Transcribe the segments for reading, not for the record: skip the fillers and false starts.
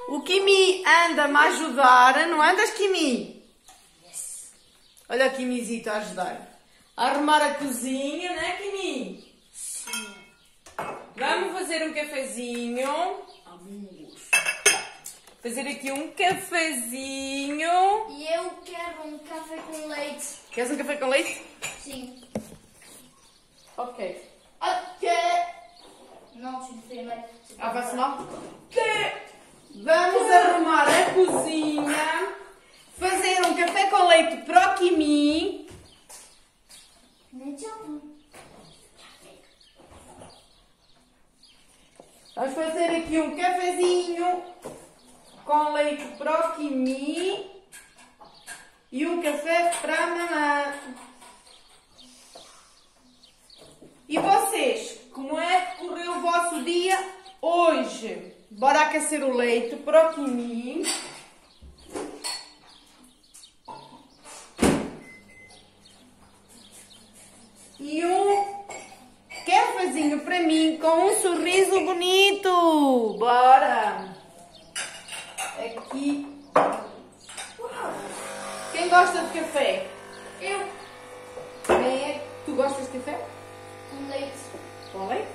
O Kimi anda-me a ajudar, não andas, Kimi? Yes. Olha o Kimizito a ajudar. A arrumar a cozinha, não é, Kimi? Sim. Vamos fazer um cafezinho. Amigos. Fazer aqui um cafezinho. E eu quero um café com leite. Queres um café com leite? Sim. Ok. Não, sim, primeiro. Vai-se mal? Vamos arrumar a cozinha. Fazer um café com leite para o Kimi. Vamos fazer aqui um cafezinho com leite para o Kimi e um café para a mamãe. E vocês, como é que correu o vosso dia hoje? Bora aquecer o leite para o Kimi. E um cafezinho para mim com um sorriso bonito. Bora! Aqui. Quem gosta de café? Eu. Quem é? Tu gostas de café? Com leite. Com leite?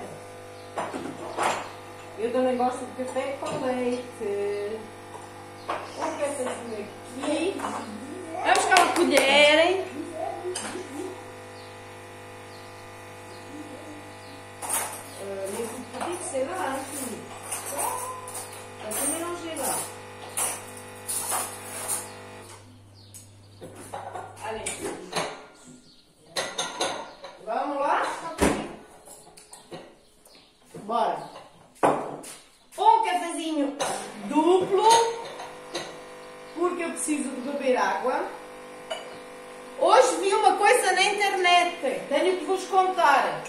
Eu também gosto de café com leite. Um cafezinho aqui. Vamos buscar uma colher, hein? Sei lá, assim. Assim não sei lá. Ali. Vamos lá? Bora. Um cafezinho duplo, porque eu preciso de beber água. Hoje vi uma coisa na internet, tenho que vos contar.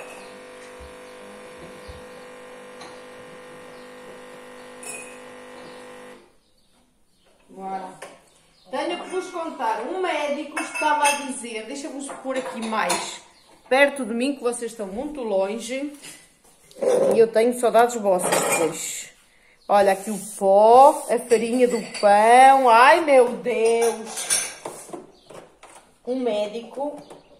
Bora. Tenho que vos contar. Um médico estava a dizer, deixa-vos pôr aqui mais perto de mim, que vocês estão muito longe. E eu tenho saudades vossas depois. Olha aqui o pó, a farinha do pão. Ai, meu Deus! Um médico.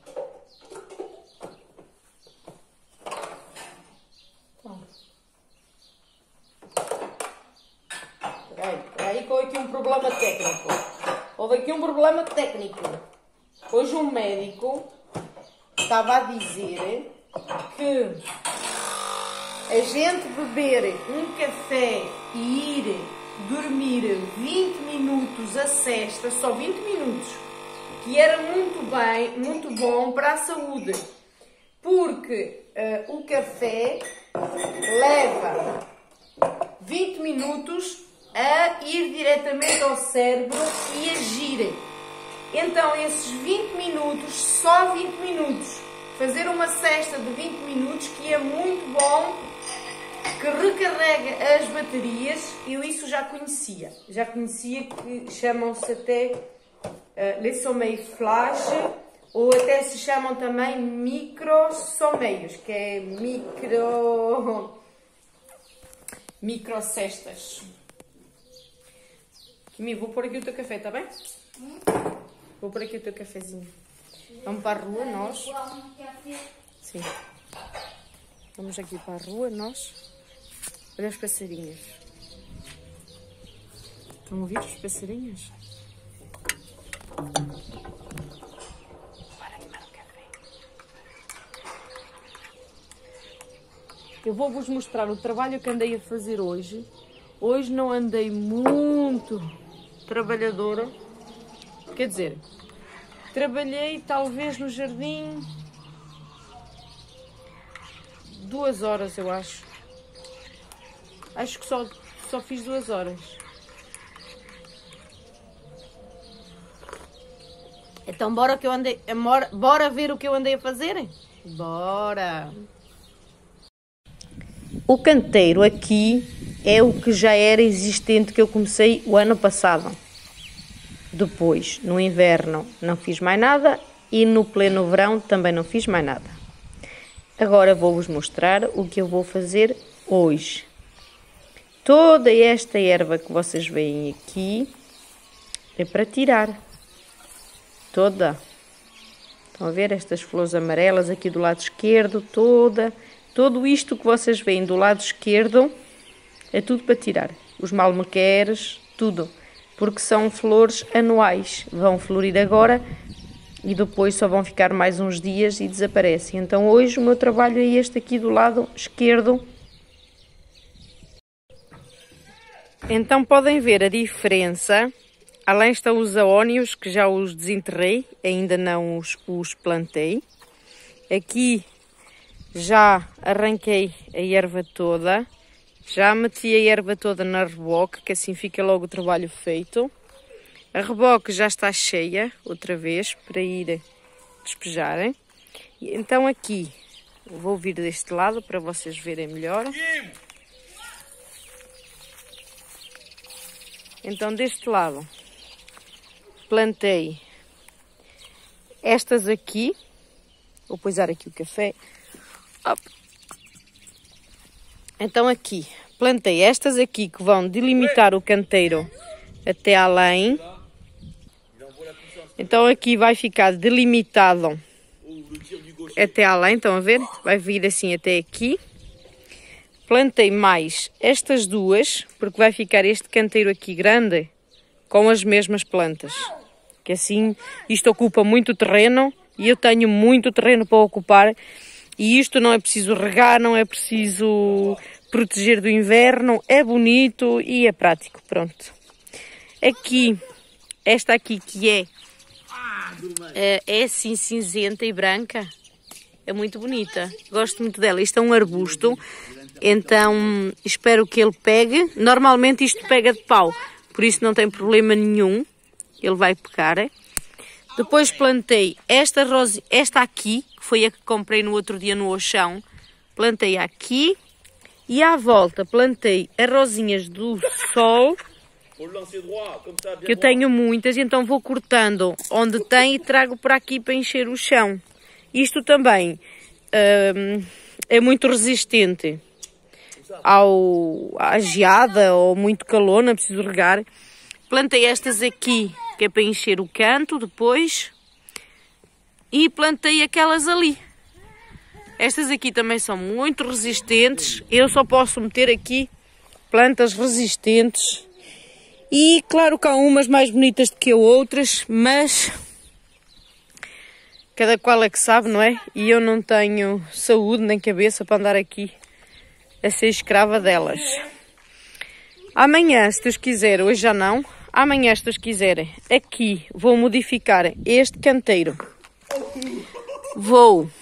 Peraí, que houve aqui um problema técnico. Houve aqui um problema técnico. Hoje um médico estava a dizer que a gente beber um café e ir dormir 20 minutos a sesta, só 20 minutos, que era muito bom para a saúde, porque o café leva 20 minutos a ir diretamente ao cérebro e agir. Então, esses 20 minutos, só 20 minutos, fazer uma cesta de 20 minutos, que é muito bom, que recarrega as baterias. Eu isso já conhecia que chamam-se até les sommeils flash, ou até se chamam também micro-sommeios, que é micro-cestas. Kimi, vou pôr aqui o teu café, tá bem? Vou pôr aqui o teu cafezinho. Vamos para a rua, nós. Sim. Vamos aqui para a rua, nós. Olha os passarinhos. Estão a ouvir os passarinhos? Bora tomar um café. Eu vou-vos mostrar o trabalho que andei a fazer hoje. Hoje não andei muito trabalhadora. Quer dizer, trabalhei talvez no jardim 2 horas, eu acho. Acho que só fiz 2 horas. Então bora ver o que eu andei a fazer? Bora! O canteiro aqui é o que já era existente, que eu comecei o ano passado. Depois, no inverno, não fiz mais nada e no pleno verão também não fiz mais nada. Agora vou-vos mostrar o que eu vou fazer hoje. Toda esta erva que vocês veem aqui é para tirar. Toda. Estão a ver estas flores amarelas aqui do lado esquerdo, tudo isto que vocês veem do lado esquerdo é tudo para tirar. Os malmequeres, tudo. Porque são flores anuais. Vão florir agora e depois só vão ficar mais uns dias e desaparecem. Então hoje o meu trabalho é este aqui do lado esquerdo. Então podem ver a diferença. Além estão os aónios, que já os desenterrei, ainda não os plantei. Aqui já arranquei a erva toda, já meti a erva toda na reboque, que assim fica logo o trabalho feito. A reboque já está cheia, outra vez, para ir despejarem. Então aqui, vou vir deste lado para vocês verem melhor. Então deste lado plantei estas aqui, vou pousar aqui o café. Então aqui plantei estas aqui que vão delimitar o canteiro até além. Então aqui vai ficar delimitado até além, estão a ver? Vai vir assim até aqui. Plantei mais estas duas, porque vai ficar este canteiro aqui grande com as mesmas plantas. Que assim, isto ocupa muito terreno e eu tenho muito terreno para ocupar. E isto não é preciso regar, não é preciso proteger do inverno, é bonito e é prático, pronto. Aqui, esta aqui que é assim cinzenta e branca, é muito bonita, gosto muito dela. Isto é um arbusto, então espero que ele pegue. Normalmente isto pega de pau, por isso não tem problema nenhum, ele vai pegar. Depois plantei esta aqui, que foi a que comprei no outro dia no Auchan. Plantei aqui e à volta plantei as rosinhas do sol, que eu tenho muitas, então vou cortando onde tem e trago para aqui para encher o chão. Isto também é muito resistente à geada ou muito calor, não é preciso regar. Plantei estas aqui, que é para encher o canto depois. E plantei aquelas ali. Estas aqui também são muito resistentes. Eu só posso meter aqui plantas resistentes. E claro que há umas mais bonitas do que outras, mas cada qual é que sabe, não é? E eu não tenho saúde nem cabeça para andar aqui a ser escrava delas. Amanhã, se Deus quiser, hoje já não. Amanhã, se Deus quiserem, aqui vou modificar este canteiro. Vou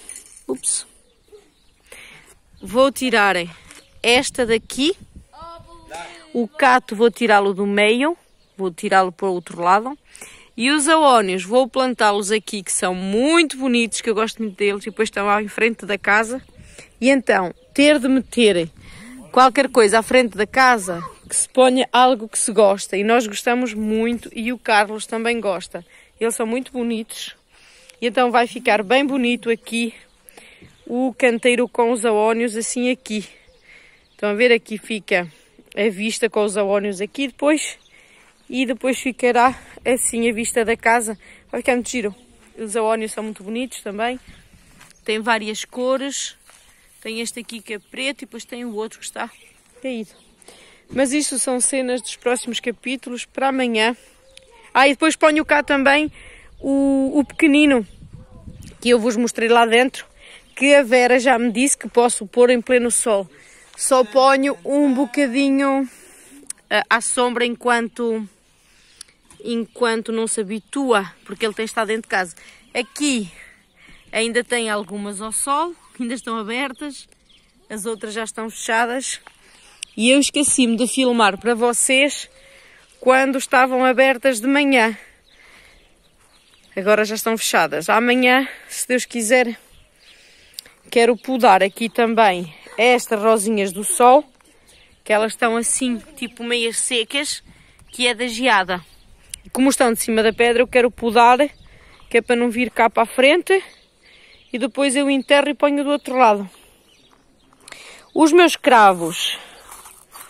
tirar esta daqui. O cato vou tirá-lo do meio. Vou tirá-lo para o outro lado. E os aónios vou plantá-los aqui, que são muito bonitos, que eu gosto muito deles. E depois estão lá em frente da casa. E então, ter de meter qualquer coisa à frente da casa, que se ponha algo que se gosta. E nós gostamos muito e o Carlos também gosta. Eles são muito bonitos. E então vai ficar bem bonito aqui o canteiro com os aónios assim aqui. Estão a ver? Aqui fica a vista com os aónios aqui depois. E depois ficará assim a vista da casa. Vai ficar muito giro. Os aónios são muito bonitos também. Tem várias cores. Tem este aqui que é preto e depois tem o outro que está caído. Mas isto são cenas dos próximos capítulos para amanhã. E depois ponho cá também o pequenino, que eu vos mostrei lá dentro, que a Vera já me disse que posso pôr em pleno sol. Só ponho um bocadinho à sombra enquanto não se habitua, porque ele tem estado dentro de casa. Aqui ainda tem algumas ao sol, ainda estão abertas, as outras já estão fechadas. E eu esqueci-me de filmar para vocês quando estavam abertas de manhã. Agora já estão fechadas. Amanhã, se Deus quiser, quero podar aqui também estas rosinhas do sol, que elas estão assim, tipo meias secas, que é da geada. E como estão de cima da pedra, eu quero podar, que é para não vir cá para a frente. E depois eu enterro e ponho do outro lado. Os meus cravos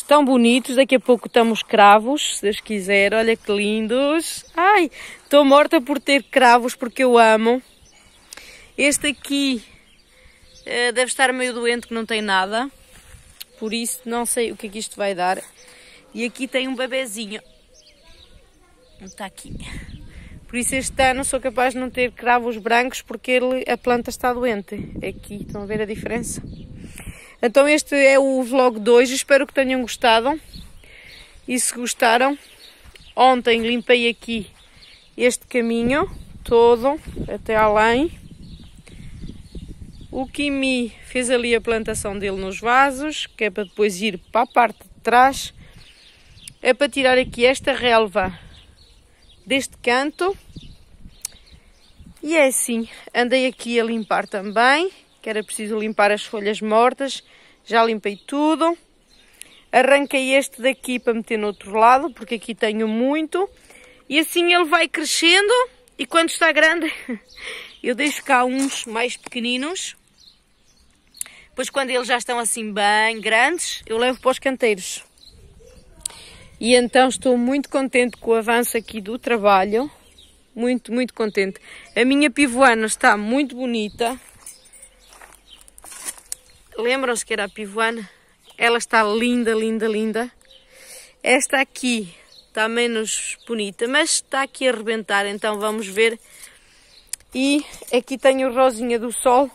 tão bonitos. Daqui a pouco estamos cravos, se Deus quiser. Olha que lindos. Ai, estou morta por ter cravos porque eu amo. Este aqui deve estar meio doente, que não tem nada. Por isso não sei o que é que isto vai dar. E aqui tem um bebezinho. Está aqui. Por isso este ano sou capaz de não ter cravos brancos porque a planta está doente. Aqui, estão a ver a diferença? Então este é o vlog 2, espero que tenham gostado. E se gostaram, ontem limpei aqui este caminho todo, até além. O Kimi fez ali a plantação dele nos vasos, que é para depois ir para a parte de trás. É para tirar aqui esta relva deste canto. E é assim, andei aqui a limpar também, que era preciso limpar as folhas mortas. Já limpei tudo. Arranquei este daqui para meter no outro lado, porque aqui tenho muito. E assim ele vai crescendo e quando está grande eu deixo cá uns mais pequeninos. Depois quando eles já estão assim bem grandes, eu levo para os canteiros. E então estou muito contente com o avanço aqui do trabalho. Muito, muito contente. A minha pivoana está muito bonita. Lembram-se que era a pivoana? Ela está linda, linda, linda. Esta aqui está menos bonita, mas está aqui a arrebentar, então vamos ver. E aqui tenho rosinha do sol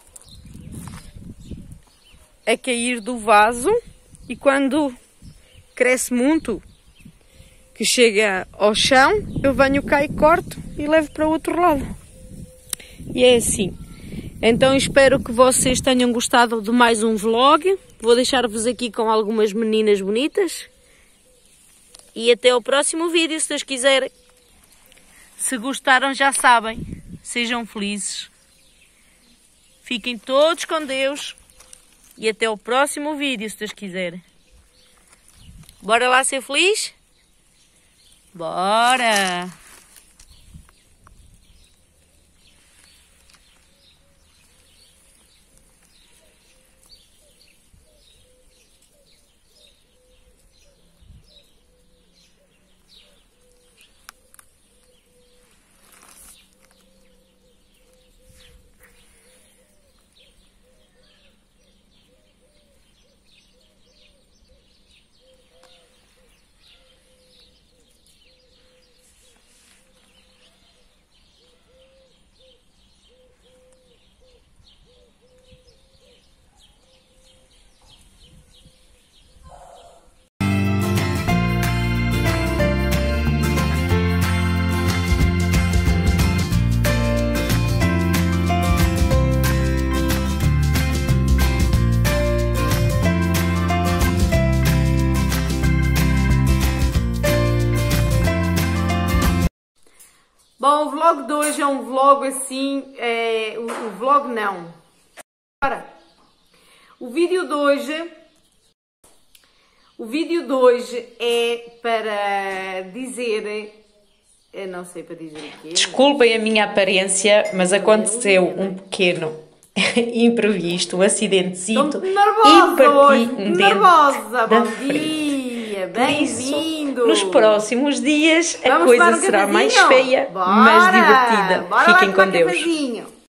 a cair do vaso. E quando cresce muito, que chega ao chão, eu venho cá e corto e levo para o outro lado. E é assim. Então espero que vocês tenham gostado de mais um vlog. Vou deixar-vos aqui com algumas meninas bonitas. E até ao próximo vídeo, se Deus quiser. Se gostaram, já sabem. Sejam felizes. Fiquem todos com Deus. E até ao próximo vídeo, se Deus quiser. Bora lá ser feliz? Bora! Bom, o vlog de hoje é um vlog assim, o vlog não. Ora, o vídeo de hoje é para dizer, eu não sei para dizer o quê. Desculpem a minha aparência, mas aconteceu um pequeno imprevisto, um acidentezito e parti um dente nervosa. da Bom frente. dia, bem-vindo. Nos próximos dias a Vamos coisa tomar um será mais cafezinho? feia, Bora, mas divertida. bora Fiquem lá com tomar Deus. cafezinho.